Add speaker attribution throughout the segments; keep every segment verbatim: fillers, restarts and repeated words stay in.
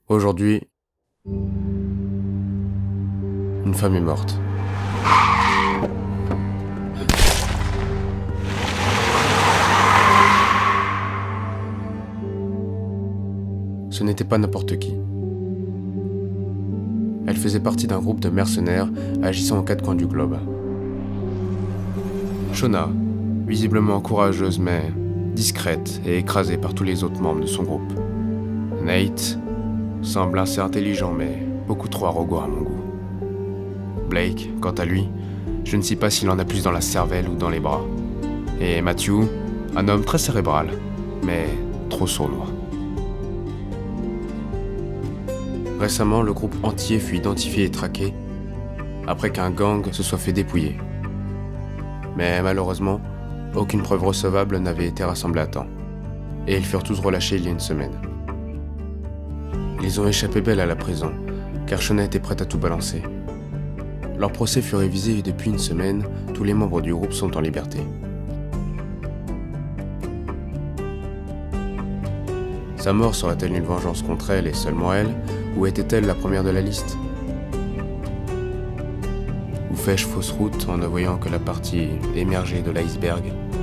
Speaker 1: Aujourd'hui, une femme est morte. Ce n'était pas n'importe qui. Elle faisait partie d'un groupe de mercenaires agissant aux quatre coins du globe. Shona, visiblement courageuse mais discrète et écrasée par tous les autres membres de son groupe. Nate semble assez intelligent mais beaucoup trop arrogant à mon goût. Blake, quant à lui, je ne sais pas s'il en a plus dans la cervelle ou dans les bras. Et Matthew, un homme très cérébral, mais trop sournois. Récemment, le groupe entier fut identifié et traqué après qu'un gang se soit fait dépouiller. Mais malheureusement, aucune preuve recevable n'avait été rassemblée à temps. Et ils furent tous relâchés il y a une semaine. Ils ont échappé belle à la prison, car Shona était prête à tout balancer. Leur procès fut révisé et depuis une semaine, tous les membres du groupe sont en liberté. Sa mort serait-elle une vengeance contre elle et seulement elle, ou était-elle la première de la liste? Ou fais-je fausse route en ne voyant que la partie émergée de l'iceberg?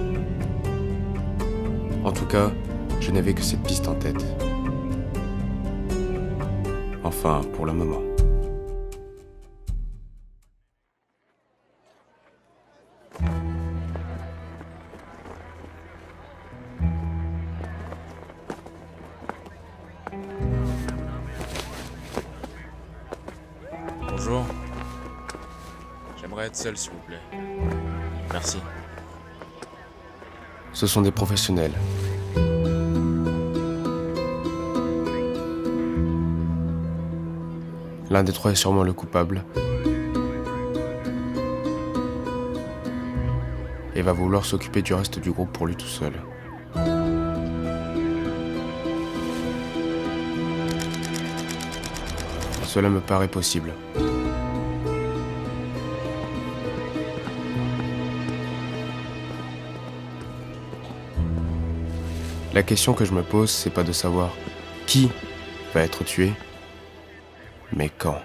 Speaker 1: En tout cas, je n'avais que cette piste en tête. Enfin, pour le moment.
Speaker 2: Bonjour. J'aimerais être seul, s'il vous plaît. Merci.
Speaker 1: Ce sont des professionnels. L'un des trois est sûrement le coupable. Et va vouloir s'occuper du reste du groupe pour lui tout seul. Cela me paraît possible. La question que je me pose, c'est pas de savoir qui va être tué, mais quand.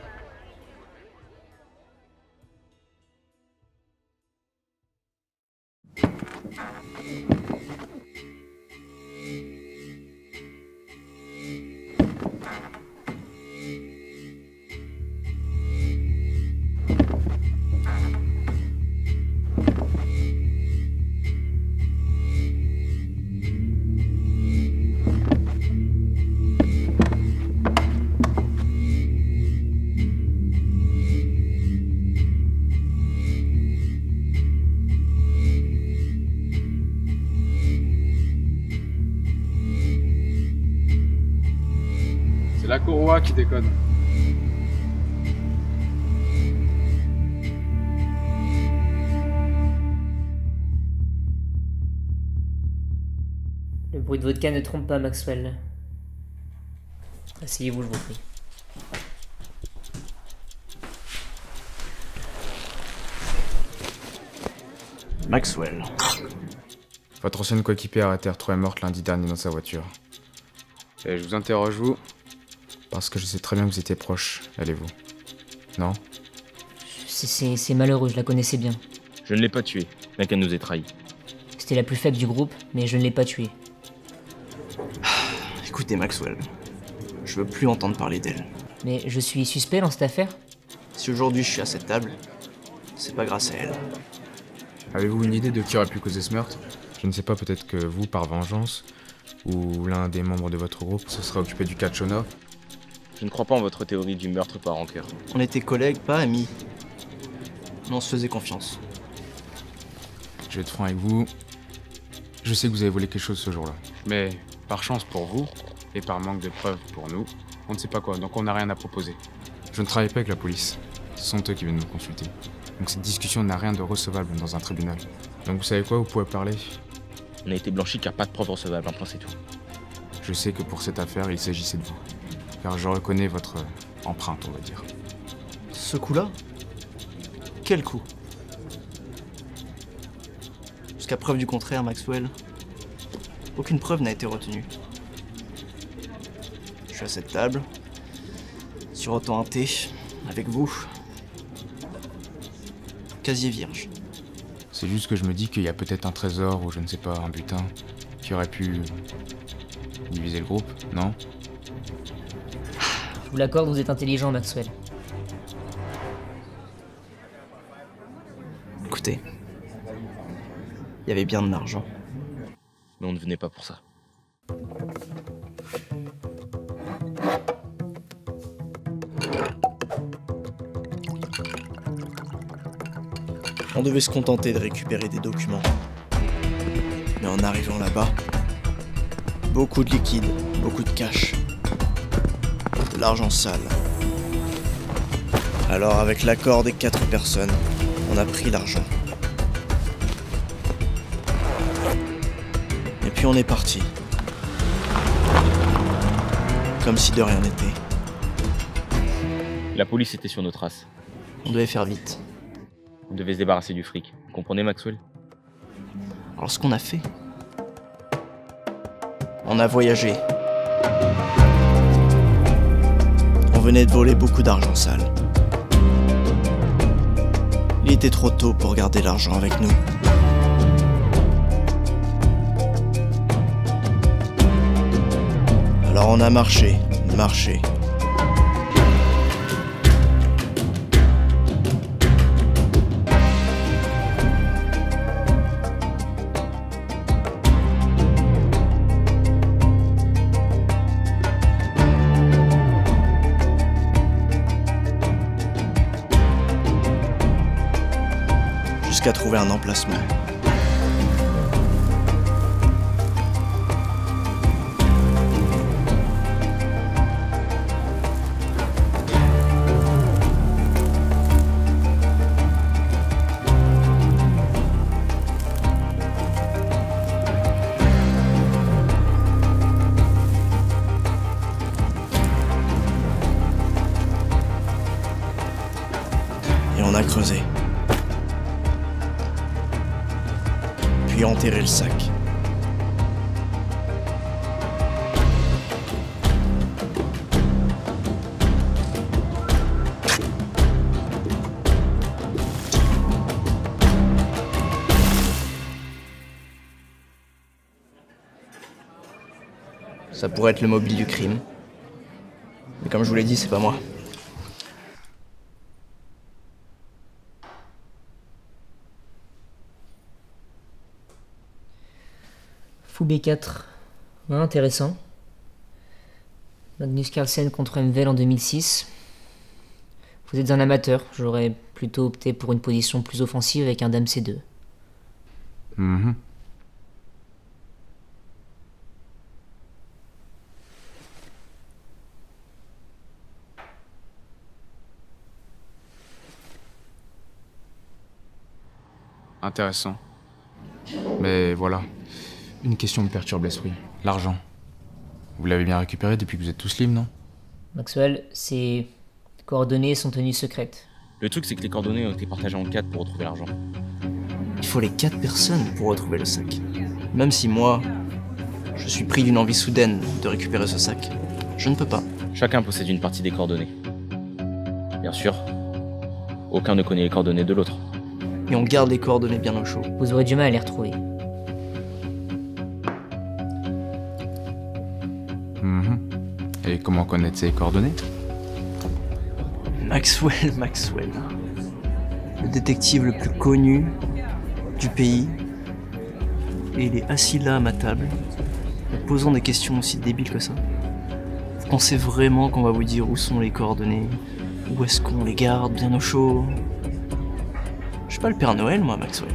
Speaker 3: C'est la courroie qui déconne.
Speaker 4: Le bruit de vodka ne trompe pas, Maxwell. Asseyez-vous, je vous prie.
Speaker 5: Maxwell.
Speaker 2: Votre ancienne coéquipière a été retrouvée morte lundi dernier dans sa voiture. Et je vous interroge, vous, parce que je sais très bien que vous étiez proches, elle et vous. Non?
Speaker 4: C'est malheureux, je la connaissais bien.
Speaker 5: Je ne l'ai pas tuée, bien qu'elle nous ait trahis.
Speaker 4: C'était la plus faible du groupe, mais je ne l'ai pas tuée.
Speaker 5: Écoutez, Maxwell, je veux plus entendre parler d'elle.
Speaker 4: Mais je suis suspect dans cette affaire?
Speaker 5: Si aujourd'hui je suis à cette table, c'est pas grâce à elle.
Speaker 2: Avez-vous une idée de qui aurait pu causer ce meurtre? Je ne sais pas, peut-être que vous, par vengeance, ou l'un des membres de votre groupe se serait occupé du cas de Shona.
Speaker 5: Je ne crois pas en votre théorie du meurtre par rancœur. On était collègues, pas amis. Mais on se faisait confiance.
Speaker 2: Je vais être franc avec vous. Je sais que vous avez volé quelque chose ce jour-là. Mais par chance pour vous, et par manque de preuves pour nous, on ne sait pas quoi, donc on n'a rien à proposer. Je ne travaille pas avec la police. Ce sont eux qui viennent nous consulter. Donc cette discussion n'a rien de recevable dans un tribunal. Donc vous savez quoi, vous pouvez parler.
Speaker 5: On a été blanchi car pas de preuves recevables, un point c'est tout.
Speaker 2: Je sais que pour cette affaire, il s'agissait de vous. Car je reconnais votre empreinte, on va dire.
Speaker 5: Ce coup-là? Quel coup? Jusqu'à preuve du contraire, Maxwell, aucune preuve n'a été retenue. Je suis à cette table, sur autant un thé, avec vous. Casier vierge.
Speaker 2: C'est juste que je me dis qu'il y a peut-être un trésor ou je ne sais pas, un butin qui aurait pu diviser le groupe, non?
Speaker 4: Je vous l'accorde, vous êtes intelligent, Maxwell.
Speaker 5: Écoutez, il y avait bien de l'argent. Mais on ne venait pas pour ça. On devait se contenter de récupérer des documents. Mais en arrivant là-bas, beaucoup de liquide, beaucoup de cash. De l'argent sale. Alors avec l'accord des quatre personnes, on a pris l'argent. Et puis on est parti. Comme si de rien n'était.
Speaker 6: La police était sur nos traces.
Speaker 5: On devait faire vite.
Speaker 6: On devait se débarrasser du fric. Vous comprenez, Maxwell?
Speaker 5: Alors ce qu'on a fait, on a voyagé. On venait de voler beaucoup d'argent sale. Il était trop tôt pour garder l'argent avec nous. Alors on a marché, marché. Jusqu'à trouver un emplacement. Et on a creusé. Puis enterrer le sac. Ça pourrait être le mobile du crime. Mais comme je vous l'ai dit, c'est pas moi.
Speaker 4: Fou B quatre. Ouais, intéressant. Magnus Carlsen contre Mvel en deux mille six. Vous êtes un amateur, j'aurais plutôt opté pour une position plus offensive avec un dame C deux.
Speaker 2: Mhm. Intéressant. Mais voilà. Une question me perturbe l'esprit. L'argent. Vous l'avez bien récupéré depuis que vous êtes tous libres, non?
Speaker 4: Maxwell, ces coordonnées sont tenues secrètes.
Speaker 6: Le truc, c'est que les coordonnées ont été partagées en quatre pour retrouver l'argent.
Speaker 5: Il faut les quatre personnes pour retrouver le sac. Même si moi, je suis pris d'une envie soudaine de récupérer ce sac, je ne peux pas.
Speaker 6: Chacun possède une partie des coordonnées. Bien sûr, aucun ne connaît les coordonnées de l'autre.
Speaker 5: Et on garde les coordonnées bien au chaud.
Speaker 4: Vous aurez du mal à les retrouver.
Speaker 2: Mhm. Et comment connaître ces coordonnées?
Speaker 5: Maxwell, Maxwell. Le détective le plus connu du pays. Et il est assis là à ma table, me posant des questions aussi débiles que ça. Vous pensez vraiment qu'on va vous dire où sont les coordonnées? Où est-ce qu'on les garde bien au chaud? Je suis pas le Père Noël, moi, Maxwell.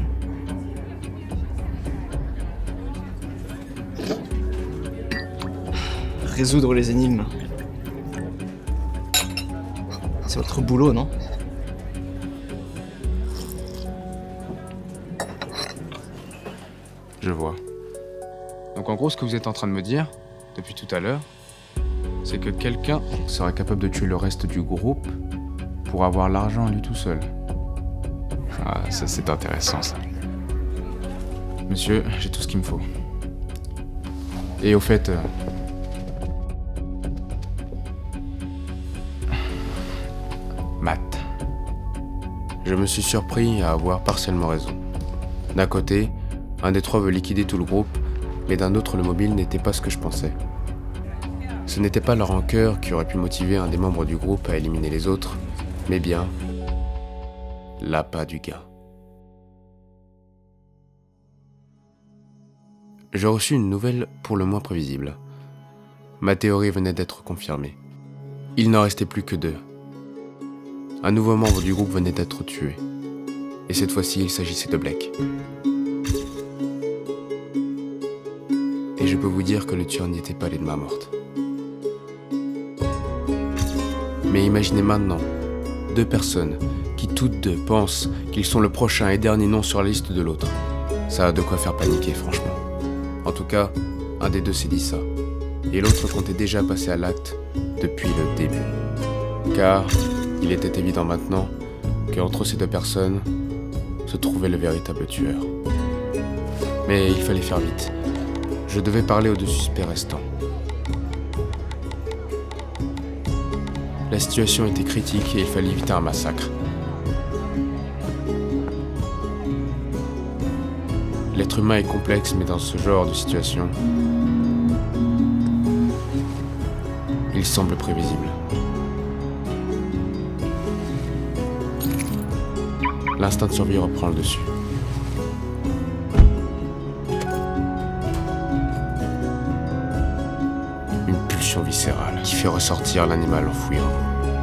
Speaker 5: Résoudre les énigmes. C'est votre boulot, non?
Speaker 2: Je vois. Donc en gros, ce que vous êtes en train de me dire, depuis tout à l'heure, c'est que quelqu'un serait capable de tuer le reste du groupe pour avoir l'argent à lui tout seul. Ah, ça c'est intéressant, ça. Monsieur, j'ai tout ce qu'il me faut. Et au fait, euh,
Speaker 1: Je me suis surpris à avoir partiellement raison. D'un côté, un des trois veut liquider tout le groupe, mais d'un autre, le mobile n'était pas ce que je pensais. Ce n'était pas la rancœur qui aurait pu motiver un des membres du groupe à éliminer les autres, mais bien l'appât du gain. J'ai reçu une nouvelle pour le moins prévisible. Ma théorie venait d'être confirmée. Il n'en restait plus que deux. Un nouveau membre du groupe venait d'être tué. Et cette fois-ci, il s'agissait de Blake. Et je peux vous dire que le tueur n'y était pas allé de main morte. Mais imaginez maintenant deux personnes qui toutes deux pensent qu'ils sont le prochain et dernier nom sur la liste de l'autre. Ça a de quoi faire paniquer, franchement. En tout cas, un des deux s'est dit ça. Et l'autre comptait déjà passer à l'acte depuis le début. Car il était évident maintenant qu'entre ces deux personnes se trouvait le véritable tueur. Mais il fallait faire vite. Je devais parler aux deux suspects restants. La situation était critique et il fallait éviter un massacre. L'être humain est complexe, mais dans ce genre de situation, il semble prévisible. L'instinct de survie reprend le dessus. Une pulsion viscérale qui fait ressortir l'animal enfoui en vous.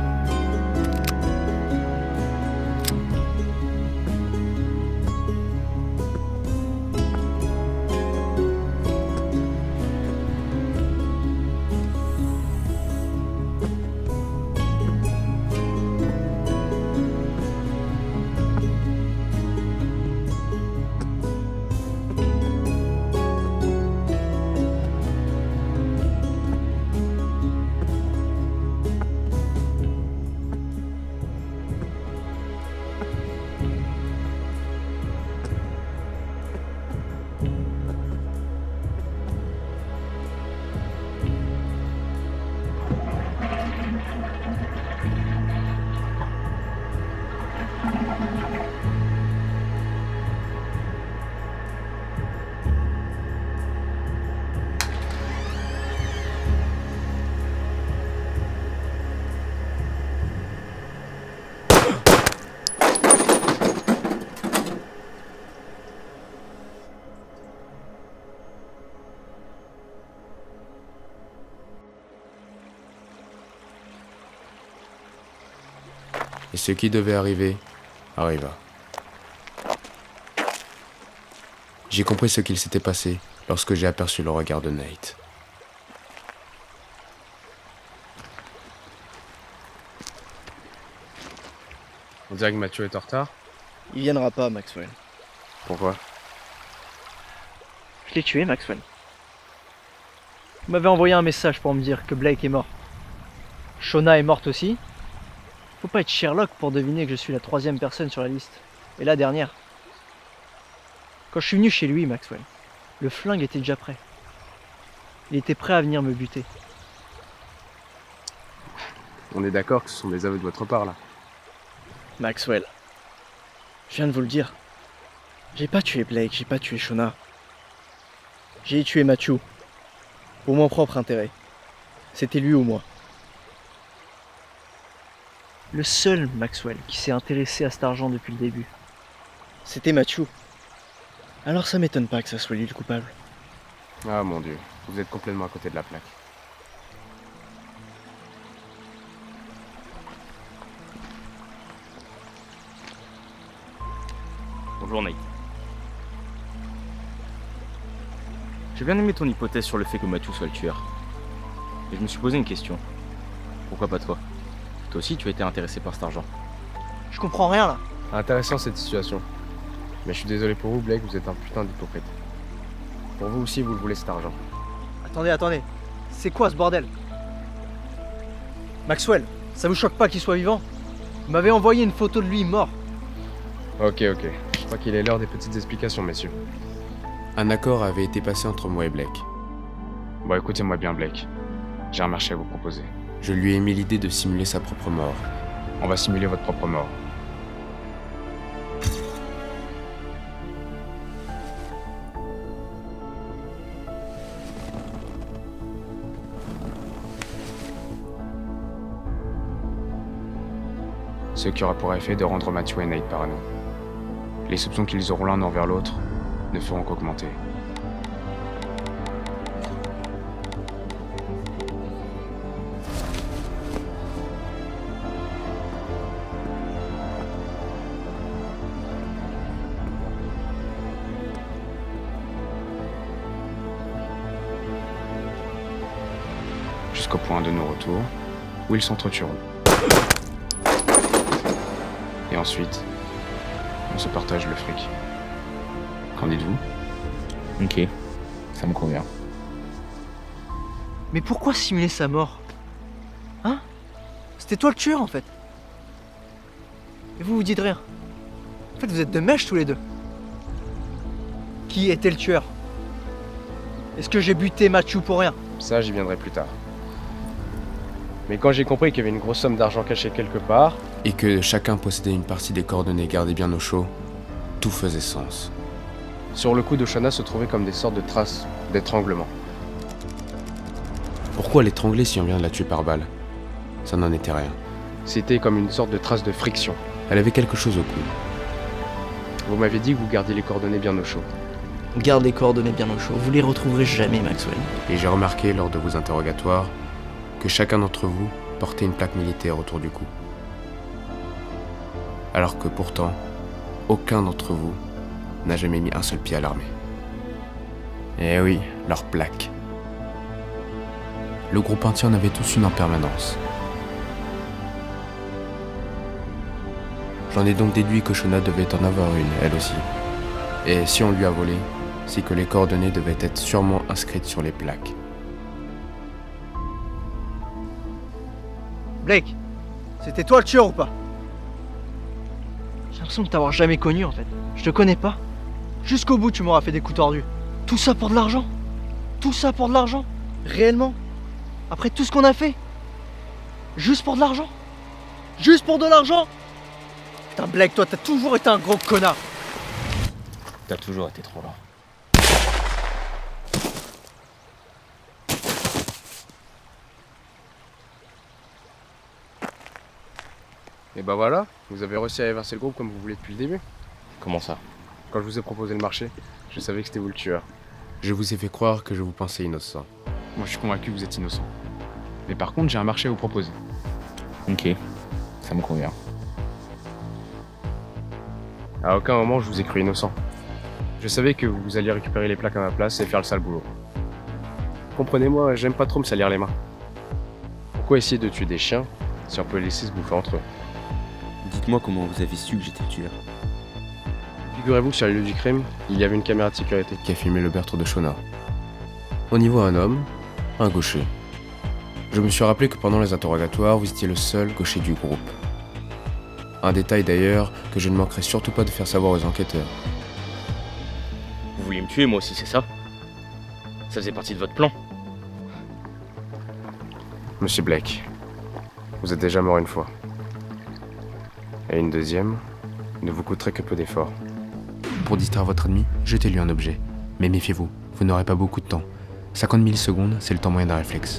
Speaker 1: Et ce qui devait arriver, arriva. J'ai compris ce qu'il s'était passé lorsque j'ai aperçu le regard de Nate.
Speaker 3: On dirait que Mathieu est en retard.
Speaker 5: Il viendra pas, Maxwell.
Speaker 3: Pourquoi?
Speaker 5: Je l'ai tué, Maxwell. Vous m'avez envoyé un message pour me dire que Blake est mort. Shona est morte aussi. Faut pas être Sherlock pour deviner que je suis la troisième personne sur la liste. Et la dernière. Quand je suis venu chez lui, Maxwell, le flingue était déjà prêt. Il était prêt à venir me buter.
Speaker 3: On est d'accord que ce sont des aveux de votre part, là.
Speaker 5: Maxwell, je viens de vous le dire. J'ai pas tué Blake, j'ai pas tué Shona. J'ai tué Mathieu. Pour mon propre intérêt. C'était lui ou moi. Le seul Maxwell qui s'est intéressé à cet argent depuis le début, c'était Mathieu. Alors ça m'étonne pas que ça soit lui le coupable.
Speaker 1: Ah mon Dieu, vous êtes complètement à côté de la plaque.
Speaker 6: Bonjour Nate. J'ai bien aimé ton hypothèse sur le fait que Mathieu soit le tueur. Et je me suis posé une question. Pourquoi pas toi? Toi aussi tu as été intéressé par cet argent.
Speaker 5: Je comprends rien là.
Speaker 3: Intéressant cette situation. Mais je suis désolé pour vous, Blake, vous êtes un putain d'hypocrite. Pour vous aussi, vous le voulez cet argent.
Speaker 5: Attendez, attendez. C'est quoi ce bordel? Maxwell, ça vous choque pas qu'il soit vivant? Vous m'avez envoyé une photo de lui mort.
Speaker 3: Ok, ok. Je crois qu'il est l'heure des petites explications, messieurs.
Speaker 1: Un accord avait été passé entre moi et Blake.
Speaker 2: Bon, écoutez-moi bien, Blake. J'ai un marché à vous proposer.
Speaker 1: Je lui ai mis l'idée de simuler sa propre mort.
Speaker 2: On va simuler votre propre mort. ce qui aura pour effet de rendre Matthew et Nate parano. Les soupçons qu'ils auront l'un envers l'autre ne feront qu'augmenter. Jusqu'au point de non-retour, où ils s'entretueront. Et ensuite, on se partage le fric. Qu'en dites-vous?
Speaker 6: Ok, ça me convient.
Speaker 5: Mais pourquoi simuler sa mort? Hein? C'était toi le tueur en fait. Et vous vous dites rien. En fait vous êtes de mèche tous les deux. Qui était le tueur? Est-ce que j'ai buté Matthew pour rien?
Speaker 3: Ça, j'y viendrai plus tard. Mais quand j'ai compris qu'il y avait une grosse somme d'argent cachée quelque part,
Speaker 1: Et que chacun possédait une partie des coordonnées gardées bien au chaud, tout faisait sens.
Speaker 3: sur le cou d'Oshana se trouvaient comme des sortes de traces d'étranglement.
Speaker 1: Pourquoi l'étrangler si on vient de la tuer par balle? Ça n'en était rien.
Speaker 3: C'était comme une sorte de trace de friction.
Speaker 1: Elle avait quelque chose au cou.
Speaker 3: Vous m'avez dit que vous gardiez les coordonnées bien au chaud.
Speaker 5: Garde les coordonnées bien au chaud, vous les retrouverez jamais Maxwell.
Speaker 1: Et j'ai remarqué lors de vos interrogatoires que chacun d'entre vous portait une plaque militaire autour du cou. Alors que pourtant, aucun d'entre vous n'a jamais mis un seul pied à l'armée. Eh oui, leur plaque. Le groupe entier en avait tous une en permanence. J'en ai donc déduit que Shona devait en avoir une, elle aussi. Et si on lui a volé, c'est que les coordonnées devaient être sûrement inscrites sur les plaques.
Speaker 5: Blake, c'était toi le tueur ou pas? J'ai l'impression de t'avoir jamais connu en fait. Je te connais pas. Jusqu'au bout tu m'auras fait des coups tordus. Tout ça pour de l'argent? Tout ça pour de l'argent? Réellement? Après tout ce qu'on a fait? Juste pour de l'argent? Juste pour de l'argent? Putain Blake, toi t'as toujours été un gros connard.
Speaker 6: T'as toujours été trop lent.
Speaker 3: Et bah voilà, vous avez réussi à évincer le groupe comme vous voulez depuis le début.
Speaker 6: Comment ça?
Speaker 3: Quand je vous ai proposé le marché, je savais que c'était vous le tueur.
Speaker 1: Je vous ai fait croire que je vous pensais innocent.
Speaker 2: Moi, je suis convaincu que vous êtes innocent. Mais par contre, j'ai un marché à vous proposer.
Speaker 6: Ok, ça me convient.
Speaker 3: À aucun moment je vous ai cru innocent. Je savais que vous alliez récupérer les plaques à ma place et faire le sale boulot. Comprenez-moi, j'aime pas trop me salir les mains. Pourquoi essayer de tuer des chiens si on peut les laisser se bouffer entre eux?
Speaker 7: Dites-moi comment vous avez su que j'étais le tueur.
Speaker 3: Figurez-vous que sur le lieu du crime, il y avait une caméra de sécurité.
Speaker 1: Qui a filmé le meurtre de Shona. On y voit un homme, un gaucher. Je me suis rappelé que pendant les interrogatoires, vous étiez le seul gaucher du groupe. Un détail d'ailleurs que je ne manquerai surtout pas de faire savoir aux enquêteurs.
Speaker 6: Vous vouliez me tuer moi aussi, c'est ça? Ça faisait partie de votre plan?
Speaker 3: Monsieur Blake, vous êtes déjà mort une fois. Et une deuxième ne vous coûterait que peu d'efforts.
Speaker 1: Pour distraire votre ennemi, jetez-lui un objet. Mais méfiez-vous, vous n'aurez pas beaucoup de temps. cinquante millisecondes, c'est le temps moyen d'un réflexe.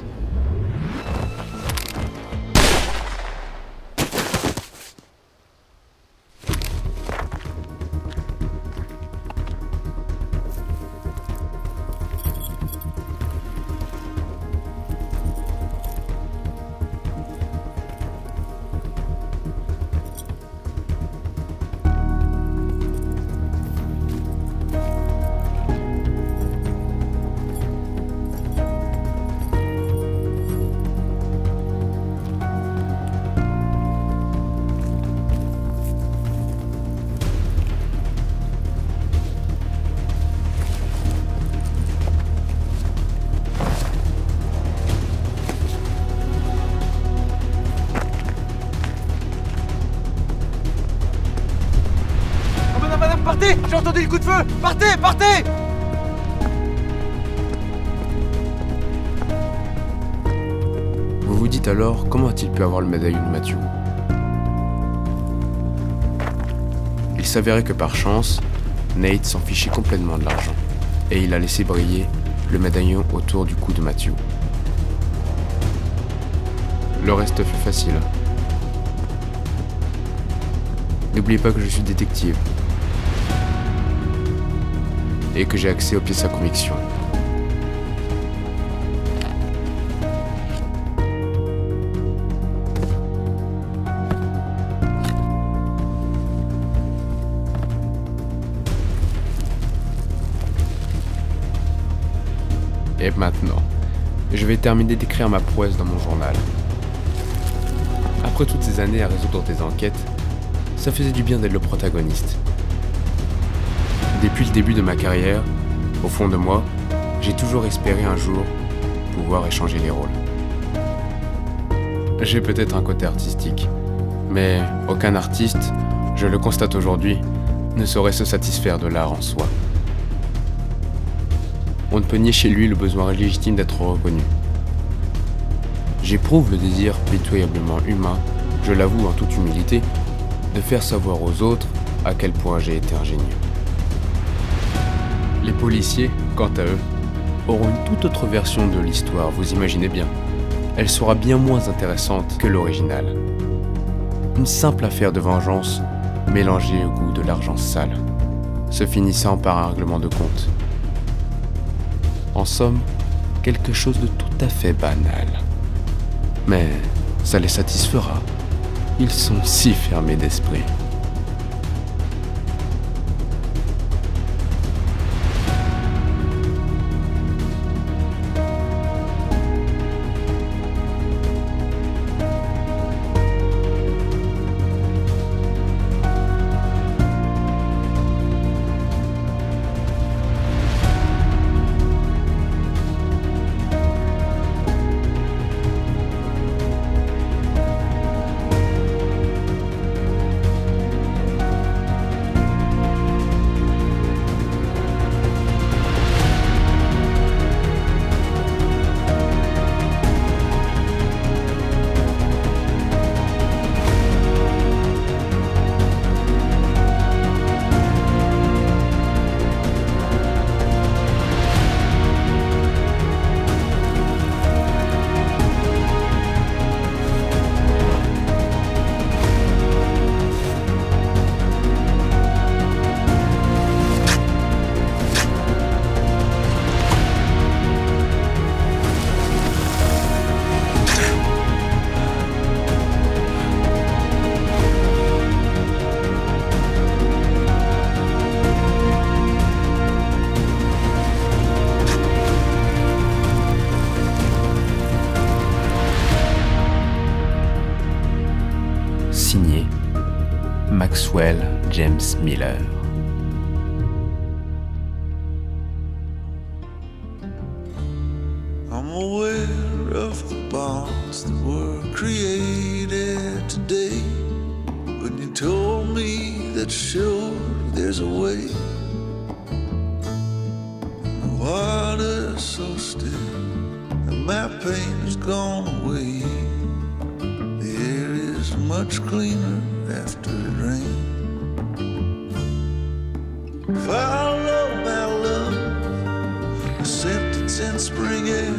Speaker 5: Partez! J'ai entendu le coup de feu! Partez! Partez!
Speaker 1: Vous vous dites alors, comment a-t-il pu avoir le médaillon de Matthew? Il s'avérait que par chance, Nate s'en fichait complètement de l'argent, et il a laissé briller le médaillon autour du cou de Matthew. Le reste fut facile. N'oubliez pas que je suis détective. Et que j'ai accès aux pièces à conviction. Et maintenant, je vais terminer d'écrire ma prouesse dans mon journal. Après toutes ces années à résoudre des enquêtes, ça faisait du bien d'être le protagoniste. Depuis le début de ma carrière, au fond de moi, j'ai toujours espéré un jour pouvoir échanger les rôles. J'ai peut-être un côté artistique, mais aucun artiste, je le constate aujourd'hui, ne saurait se satisfaire de l'art en soi. On ne peut nier chez lui le besoin légitime d'être reconnu. J'éprouve le désir pitoyablement humain, je l'avoue en toute humilité, de faire savoir aux autres à quel point j'ai été ingénieux. Les policiers, quant à eux, auront une toute autre version de l'histoire, vous imaginez bien. Elle sera bien moins intéressante que l'original. Une simple affaire de vengeance mélangée au goût de l'argent sale, se finissant par un règlement de compte. En somme, quelque chose de tout à fait banal. Mais ça les satisfera. Ils sont si fermés d'esprit. Signé Maxwell James Miller.
Speaker 8: I'm aware of the bonds that were created today. When you told me that sure there's a way. The water's so still and my pain has gone away. The air is much cleaner after it rains. Follow my love, the scent that's in spring air.